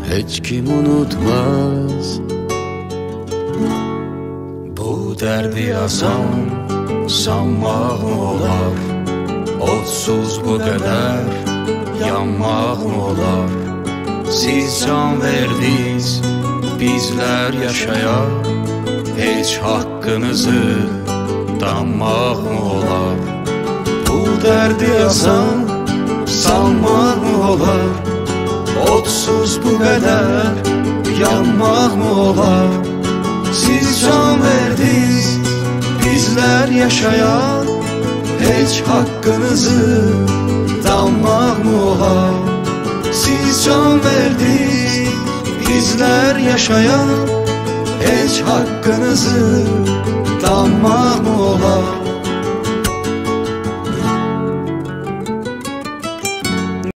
Heç kim unutmaz bu derdi yazan, sanmaq mı olar? Odsuz bu kadar yanmaq mı olar? Siz can verdiniz, bizler yaşayar. Heç hakkınızı danmaq mı olar? Bu derdi yazan, sanmaq mı olar? Odsuz bu kadar yanmaq mı olar? Siz can verdiniz, bizler yaşayan. Heç hakkınızı danmaq mı olar? Siz can verdiniz, bizler yaşayan. Heç hakkınızı danmaq mı olar?